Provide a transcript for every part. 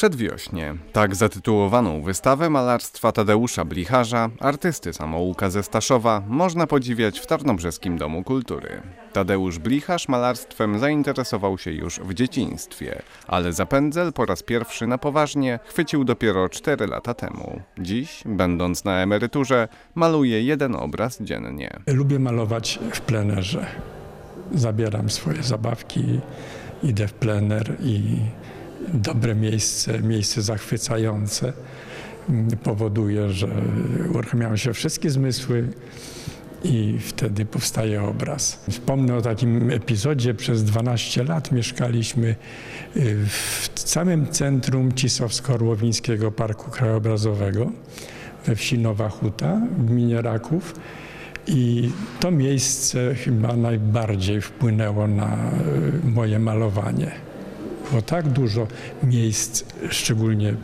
Przedwiośnie. Tak zatytułowaną wystawę malarstwa Tadeusza Blicharza, artysty samouka ze Staszowa, można podziwiać w Tarnobrzeskim Domu Kultury. Tadeusz Blicharz malarstwem zainteresował się już w dzieciństwie, ale za pędzel po raz pierwszy na poważnie chwycił dopiero 4 lata temu. Dziś, będąc na emeryturze, maluje 1 obraz dziennie. Lubię malować w plenerze. Zabieram swoje zabawki, idę w plener i dobre miejsce zachwycające powoduje, że uruchamiają się wszystkie zmysły i wtedy powstaje obraz. Wspomnę o takim epizodzie. Przez 12 lat mieszkaliśmy w samym centrum Cisowsko-Orłowińskiego Parku Krajobrazowego we wsi Nowa Huta w gminie Raków. I to miejsce chyba najbardziej wpłynęło na moje malowanie. Było tak dużo miejsc, szczególnie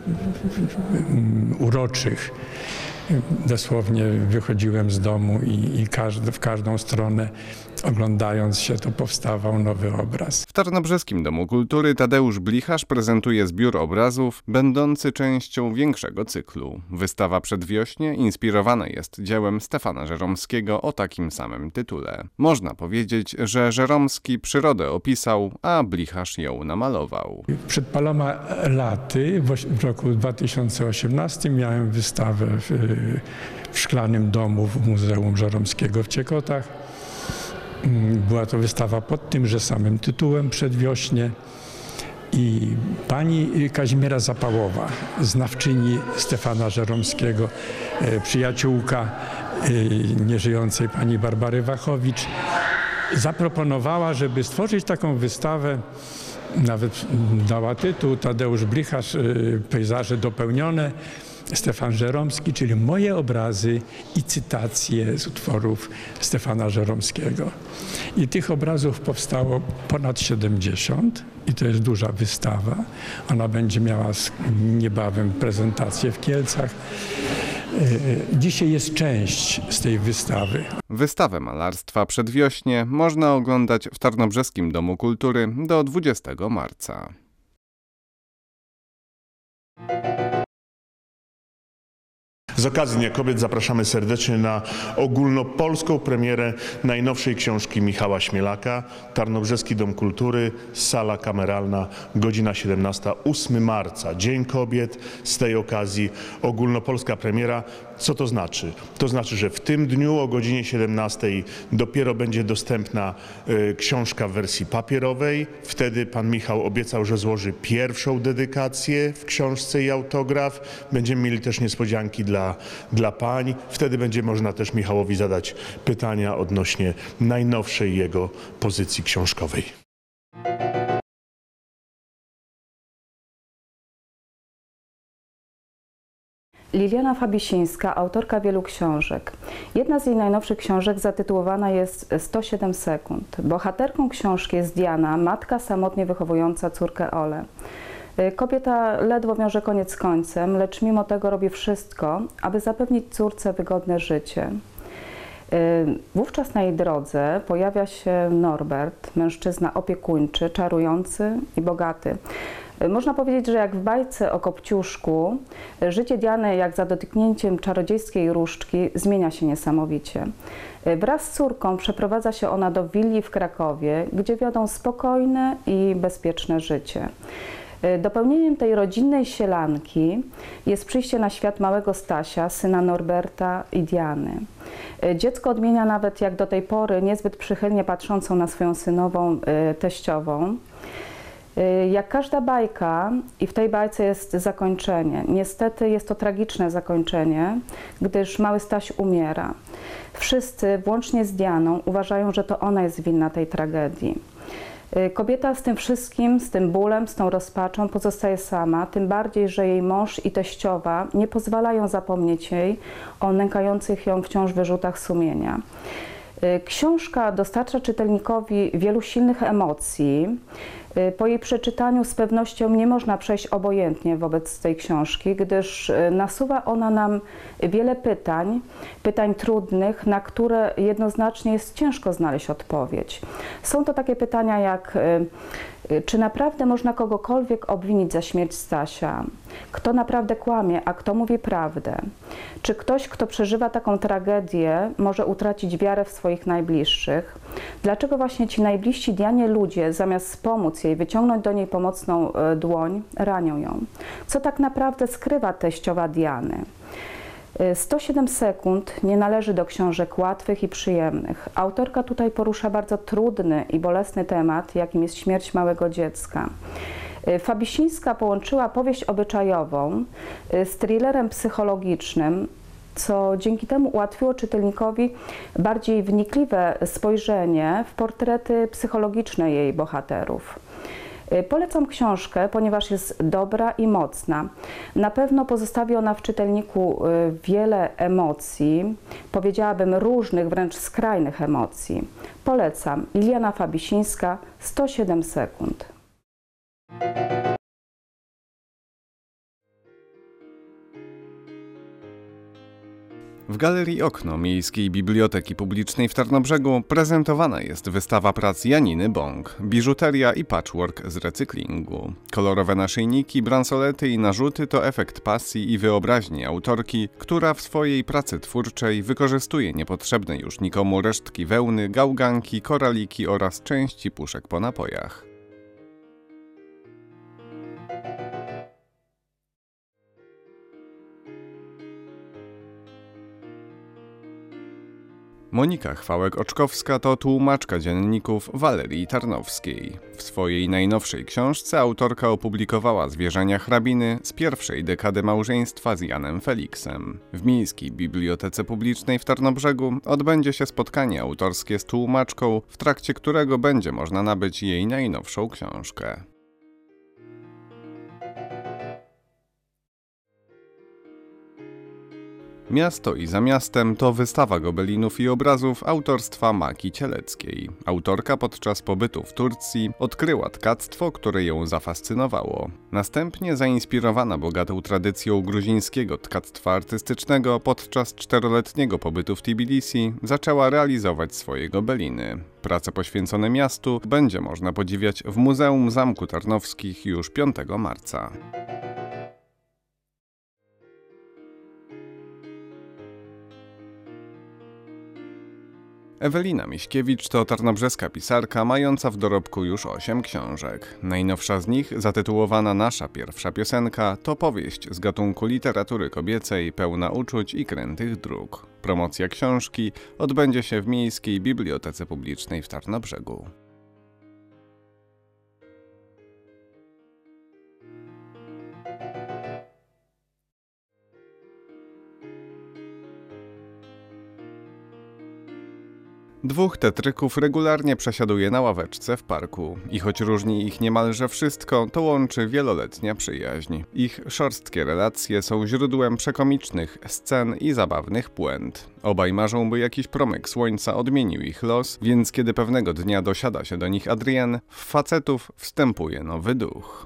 uroczych. Dosłownie wychodziłem z domu i w każdą stronę, oglądając się, to powstawał nowy obraz. W Tarnobrzeskim Domu Kultury Tadeusz Blicharz prezentuje zbiór obrazów będący częścią większego cyklu. Wystawa Przedwiośnie inspirowana jest dziełem Stefana Żeromskiego o takim samym tytule. Można powiedzieć, że Żeromski przyrodę opisał, a Blicharz ją namalował. Przed paroma laty, w roku 2018, miałem wystawę w Szklanym Domu w Muzeum Żeromskiego w Ciekotach. Była to wystawa pod tymże samym tytułem Przedwiośnie i pani Kazimiera Zapałowa, znawczyni Stefana Żeromskiego, przyjaciółka nieżyjącej pani Barbary Wachowicz, zaproponowała, żeby stworzyć taką wystawę. Nawet dała tytuł Tadeusz Blicharz, pejzaże dopełnione, Stefan Żeromski, czyli moje obrazy i cytacje z utworów Stefana Żeromskiego. I tych obrazów powstało ponad 70 i to jest duża wystawa. Ona będzie miała niebawem prezentację w Kielcach. Dzisiaj jest część z tej wystawy. Wystawę malarstwa Przedwiośnie można oglądać w Tarnobrzeskim Domu Kultury do 20 marca. Z okazji Dnia Kobiet zapraszamy serdecznie na ogólnopolską premierę najnowszej książki Michała Śmielaka. Tarnobrzeski Dom Kultury, sala kameralna, godzina 17, 8 marca, Dzień Kobiet. Z tej okazji ogólnopolska premiera. Co to znaczy? To znaczy, że w tym dniu o godzinie 17 dopiero będzie dostępna książka w wersji papierowej. Wtedy pan Michał obiecał, że złoży pierwszą dedykację w książce i autograf. Będziemy mieli też niespodzianki dla pań. Wtedy będzie można też Michałowi zadać pytania odnośnie najnowszej jego pozycji książkowej. Liliana Fabisińska, autorka wielu książek. Jedna z jej najnowszych książek zatytułowana jest 107 sekund. Bohaterką książki jest Diana, matka samotnie wychowująca córkę Olę. Kobieta ledwo wiąże koniec z końcem, lecz mimo tego robi wszystko, aby zapewnić córce wygodne życie. Wówczas na jej drodze pojawia się Norbert, mężczyzna opiekuńczy, czarujący i bogaty. Można powiedzieć, że jak w bajce o Kopciuszku, życie Diany jak za dotknięciem czarodziejskiej różdżki zmienia się niesamowicie. Wraz z córką przeprowadza się ona do willi w Krakowie, gdzie wiodą spokojne i bezpieczne życie. Dopełnieniem tej rodzinnej sielanki jest przyjście na świat małego Stasia, syna Norberta i Diany. Dziecko odmienia nawet jak do tej pory niezbyt przychylnie patrzącą na swoją synową teściową. Jak każda bajka, i w tej bajce jest zakończenie. Niestety jest to tragiczne zakończenie, gdyż mały Staś umiera. Wszyscy, włącznie z Dianą, uważają, że to ona jest winna tej tragedii. Kobieta z tym wszystkim, z tym bólem, z tą rozpaczą pozostaje sama, tym bardziej, że jej mąż i teściowa nie pozwalają zapomnieć jej o nękających ją wciąż wyrzutach sumienia. Książka dostarcza czytelnikowi wielu silnych emocji. Po jej przeczytaniu z pewnością nie można przejść obojętnie wobec tej książki, gdyż nasuwa ona nam wiele pytań trudnych, na które jednoznacznie jest ciężko znaleźć odpowiedź. Są to takie pytania jak Czy naprawdę można kogokolwiek obwinić za śmierć Stasia? Kto naprawdę kłamie, a kto mówi prawdę? Czy ktoś, kto przeżywa taką tragedię, może utracić wiarę w swoich najbliższych? Dlaczego właśnie ci najbliżsi Dianie ludzie, zamiast pomóc jej, wyciągnąć do niej pomocną dłoń, ranią ją? Co tak naprawdę skrywa teściowa Diany? 107 sekund nie należy do książek łatwych i przyjemnych. Autorka tutaj porusza bardzo trudny i bolesny temat, jakim jest śmierć małego dziecka. Fabisińska połączyła powieść obyczajową z thrillerem psychologicznym, co dzięki temu ułatwiło czytelnikowi bardziej wnikliwe spojrzenie w portrety psychologiczne jej bohaterów. Polecam książkę, ponieważ jest dobra i mocna. Na pewno pozostawi ona w czytelniku wiele emocji, powiedziałabym różnych, wręcz skrajnych emocji. Polecam. Liliana Fabisińska, 107 sekund. W Galerii Okno Miejskiej Biblioteki Publicznej w Tarnobrzegu prezentowana jest wystawa prac Janiny Bąk, biżuteria i patchwork z recyklingu. Kolorowe naszyjniki, bransolety i narzuty to efekt pasji i wyobraźni autorki, która w swojej pracy twórczej wykorzystuje niepotrzebne już nikomu resztki wełny, gałganki, koraliki oraz części puszek po napojach. Monika Chwałek-Oczkowska to tłumaczka dzienników Walerii Tarnowskiej. W swojej najnowszej książce autorka opublikowała zwierzenia hrabiny z pierwszej dekady małżeństwa z Janem Feliksem. W Miejskiej Bibliotece Publicznej w Tarnobrzegu odbędzie się spotkanie autorskie z tłumaczką, w trakcie którego będzie można nabyć jej najnowszą książkę. Miasto i za miastem to wystawa gobelinów i obrazów autorstwa Maki Cieleckiej. Autorka podczas pobytu w Turcji odkryła tkactwo, które ją zafascynowało. Następnie zainspirowana bogatą tradycją gruzińskiego tkactwa artystycznego podczas 4-letniego pobytu w Tbilisi zaczęła realizować swoje gobeliny. Prace poświęcone miastu będzie można podziwiać w Muzeum Zamku Tarnowskich już 5 marca. Ewelina Miśkiewicz to tarnobrzeska pisarka mająca w dorobku już 8 książek. Najnowsza z nich, zatytułowana Nasza pierwsza piosenka, to powieść z gatunku literatury kobiecej pełna uczuć i krętych dróg. Promocja książki odbędzie się w Miejskiej Bibliotece Publicznej w Tarnobrzegu. Dwóch tetryków regularnie przesiaduje na ławeczce w parku i choć różni ich niemalże wszystko, to łączy wieloletnia przyjaźń. Ich szorstkie relacje są źródłem przekomicznych scen i zabawnych puent. Obaj marzą, by jakiś promyk słońca odmienił ich los, więc kiedy pewnego dnia dosiada się do nich Adrien, w facetów wstępuje nowy duch.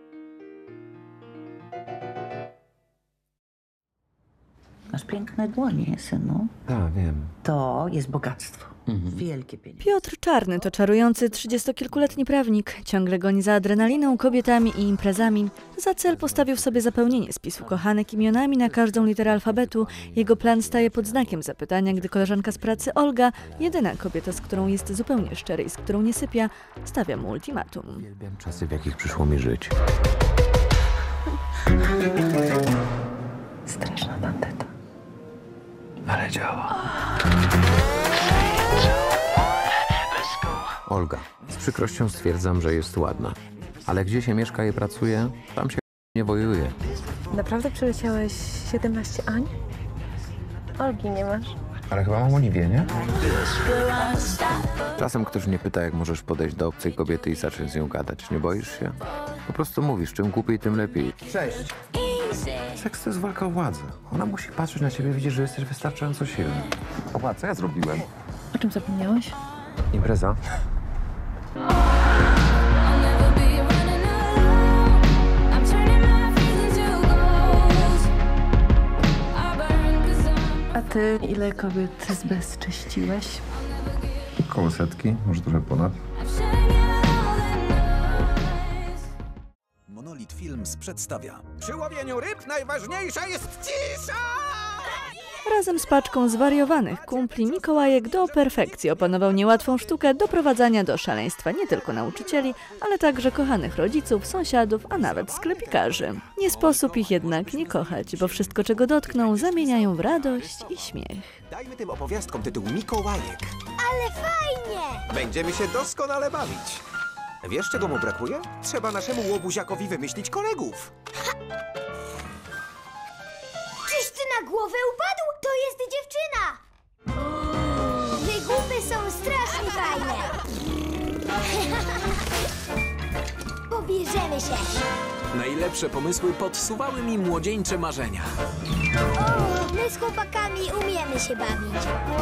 Masz piękne dłonie, synu. Tak, wiem. To jest bogactwo. Wielkie pieniądze. Piotr Czarny to czarujący 30-kilkuletni prawnik. Ciągle goni za adrenaliną, kobietami i imprezami. Za cel postawił sobie zapełnienie spisu kochanek imionami na każdą literę alfabetu. Jego plan staje pod znakiem zapytania, gdy koleżanka z pracy Olga, jedyna kobieta, z którą jest zupełnie szczery i z którą nie sypia, stawia mu ultimatum. Uwielbiam czasy, w jakich przyszło mi żyć. Straszna tandeta. Ale działa. Olga, z przykrością stwierdzam, że jest ładna. Ale gdzie się mieszka i pracuje, tam się nie wojuje. Naprawdę przyleciałeś 17 Ań? Olgi nie masz. Ale chyba mam Oliwię, nie? Czasem ktoś mnie pyta, jak możesz podejść do obcej kobiety i zacząć z nią gadać. Nie boisz się? Po prostu mówisz, czym głupiej, tym lepiej. Cześć! Seks to jest walka o władzę. Ona musi patrzeć na ciebie, widzieć, że jesteś wystarczająco silny. Oła, co ja zrobiłem? O czym zapomniałeś? Impreza? A ty ile kobiet zbezcześciłeś? Koło setki, może trochę ponad. Films przedstawia. Przy łowieniu ryb najważniejsza jest cisza! Razem z paczką zwariowanych kumpli Mikołajek do perfekcji opanował niełatwą sztukę doprowadzania do szaleństwa nie tylko nauczycieli, ale także kochanych rodziców, sąsiadów, a nawet sklepikarzy. Nie sposób ich jednak nie kochać, bo wszystko, czego dotkną, zamieniają w radość i śmiech. Dajmy tym opowiastkom tytuł Mikołajek. Ale fajnie! Będziemy się doskonale bawić. Wiesz, czego mu brakuje? Trzeba naszemu łobuziakowi wymyślić kolegów. Czyś ty na głowę upadł? To jest dziewczyna! Wygłupy są strasznie fajne. Pobierzemy się. Najlepsze pomysły podsuwały mi młodzieńcze marzenia. O, my z chłopakami umiemy się bawić.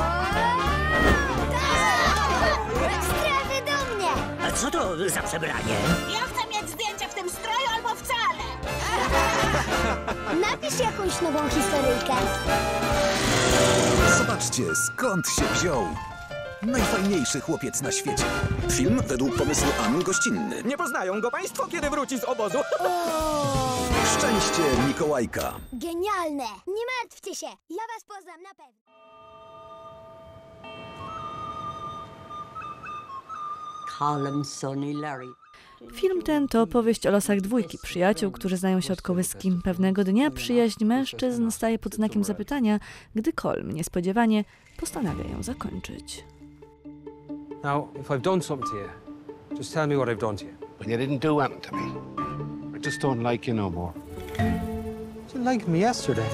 Strawy do mnie! A co to za przebranie? Ja chcę mieć zdjęcie w tym stroju albo wcale. Napisz jakąś nową historyjkę. Zobaczcie, skąd się wziął. Najfajniejszy chłopiec na świecie. Film według pomysłu Anny Gościnny. Nie poznają go państwo, kiedy wróci z obozu. Szczęście Mikołajka. Genialne! Nie martwcie się, ja was poznam na pewno. Callum, Sonny, Larry. Film ten to opowieść o losach dwójki przyjaciół, którzy znają się od kołyski. Pewnego dnia przyjaźń mężczyzn staje pod znakiem zapytania, gdy Colm niespodziewanie postanawia ją zakończyć. Now, if I've done something to you, just tell me what I've done to you. Well, you didn't do anything to me. I just don't like you no more. You liked me yesterday.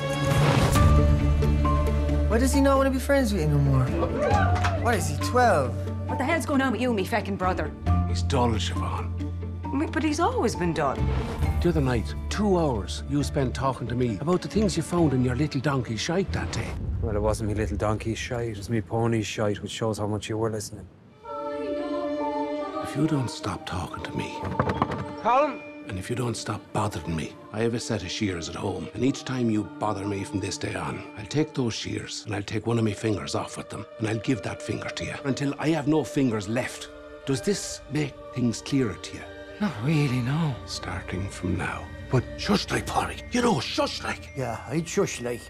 Why does he not want to be friends with you no more? What is he, 12? What the hell's going on with you, me feckin' brother? He's dull, Siobhan. But he's always been dull. The other night, 2 hours you spent talking to me about the things you found in your little donkey shite that day. Well, it wasn't me little donkey's shite, it was me pony's shite, which shows how much you were listening. If you don't stop talking to me... Colin! And if you don't stop bothering me, I have a set of shears at home, and each time you bother me from this day on, I'll take those shears and I'll take one of my fingers off with them, and I'll give that finger to you until I have no fingers left. Does this make things clearer to you? Not really, no. Starting from now. But shush like, Polly. You know, shush like. Yeah, I'd shush like.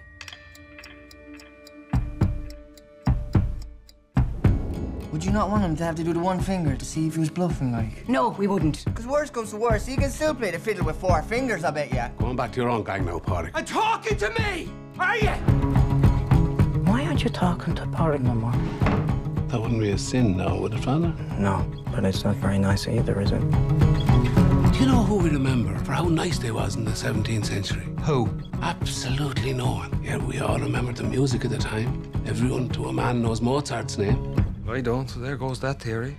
Would you not want him to have to do the one finger to see if he was bluffing, like? No, we wouldn't. Because worse comes to worse, he can still play the fiddle with 4 fingers, I bet ya. Going back to your own gang now, Polly. And talking to me! Are you? Why aren't you talking to Porrig no more? That wouldn't be a sin now, would it, Father? No, but it's not very nice either, is it? Do you know who we remember for how nice they was in the 17th century? Who? Absolutely no one. Yet we all remember the music of the time. Everyone to a man knows Mozart's name. I don't, so there goes that theory.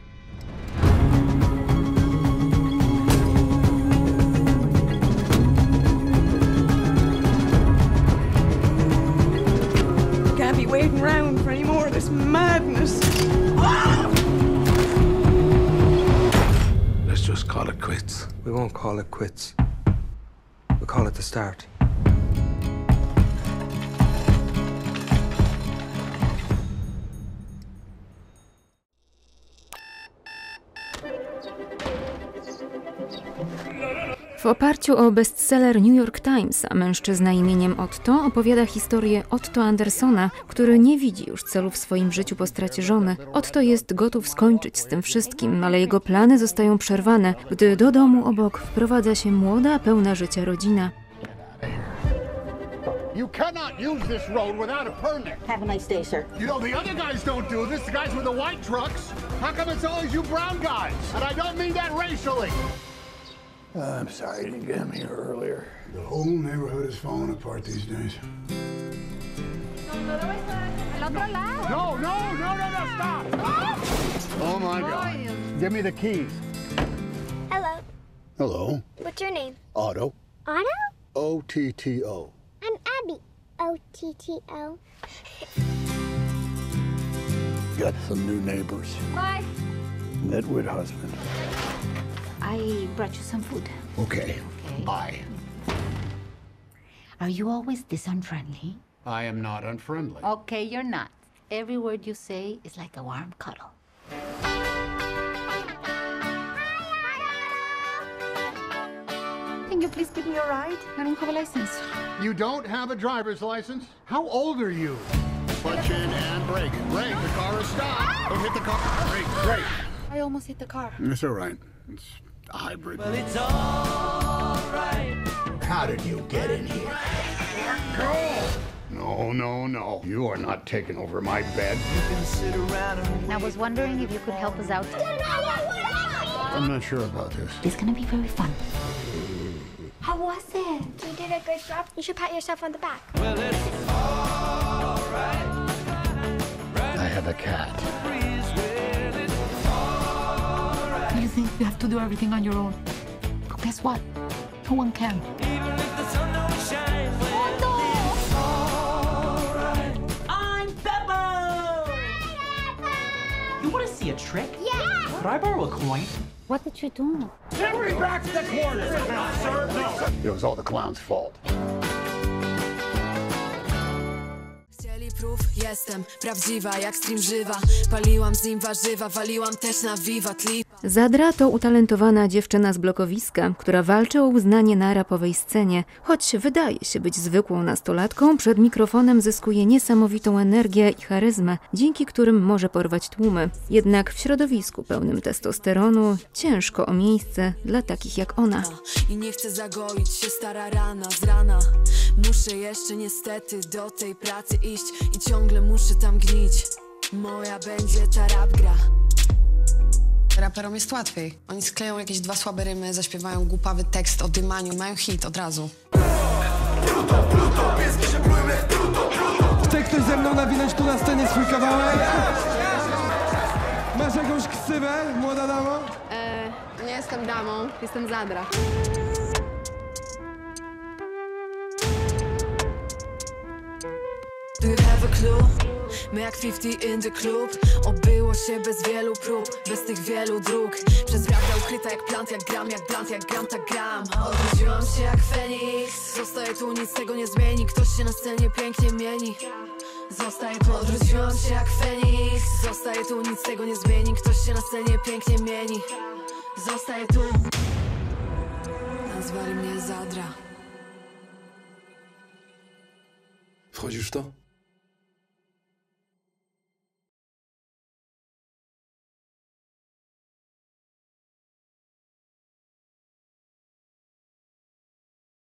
Can't be waiting around for any more of this madness. Let's just call it quits. We won't call it quits. We'll call it the start. W oparciu o bestseller New York Times, a mężczyzna imieniem Otto opowiada historię Otto Andersona, który nie widzi już celu w swoim życiu po stracie żony. Otto jest gotów skończyć z tym wszystkim, ale jego plany zostają przerwane, gdy do domu obok wprowadza się młoda, pełna życia rodzina. You cannot use this road without a permit. Have a nice day, sir. You know, the other guys don't do this, the guys with the white trucks. How come it's always you brown guys? And I don't mean that racially. I'm sorry you didn't get him here earlier. The whole neighborhood is falling apart these days. No, stop! Oh my God. Give me the keys. Hello. Hello. What's your name? Otto. Otto? O-T-T-O. I'm Abby. O-T-T-O. Got some new neighbors. Bye. Nedwood husband. I brought you some food. Okay. Bye. Are you always this unfriendly? I am not unfriendly. Okay, you're not. Every word you say is like a warm cuddle. Can you please give me a ride? I don't have a license. You don't have a driver's license? How old are you? Clutch in and brake. Brake, the car is stopped. Don't hit the car. Brake, brake. I almost hit the car. It's all right. It's a hybrid. Well, it's all right. How did you get in here? No, no, no. You are not taking over my bed. You can sit around and I was wondering if you could help us out. I'm not sure about this. It's gonna be very fun. How was it? You did a good job. You should pat yourself on the back. well, it's all right. I have a cat. Breeze, well, it's all right. You think you have to do everything on your own? But guess what? No one can. Even if the sun don't shine, well, it's all right. I'm Peppo! You want to see a trick? Yeah! Could I borrow a coin? What did you do? Hurry back to the corner! No, sir, no. It was all the clown's fault. Prób, jestem prawdziwa jak stream żywa. Paliłam z nim warzywa, waliłam też na Vivat Lip. Zadra to utalentowana dziewczyna z blokowiska, która walczy o uznanie na rapowej scenie. Choć wydaje się być zwykłą nastolatką, przed mikrofonem zyskuje niesamowitą energię i charyzmę, dzięki którym może porwać tłumy. Jednak w środowisku pełnym testosteronu ciężko o miejsce dla takich jak ona. I nie chcę zagoić się stara rana z rana. Muszę jeszcze niestety do tej pracy iść i ciągle muszę tam gnić. Moja będzie ta rap gra. Raperom jest łatwiej. Oni skleją jakieś 2 słabe rymy, zaśpiewają głupawy tekst o dymaniu, mają hit od razu. Chce ktoś ze mną nawinąć tu na scenie swój kawałek? Masz jakąś ksywę, młoda damo? Nie jestem damą, jestem Zadra. Do you have a clue? My jak 50 in the club. Obyło się bez wielu prób, bez tych wielu dróg. Przez prawdę ukryta jak plant, jak gram, jak blunt, jak gram, tak gram. Odrodziłam się jak Feniks. Zostaję tu, nic tego nie zmieni. Ktoś się na scenie pięknie mieni. Zostaję tu, odrodziłam się jak Feniks. Zostaję tu, nic tego nie zmieni. Ktoś się na scenie pięknie mieni. Zostaję tu. Nazwali mnie Zadra. Wchodzisz w to?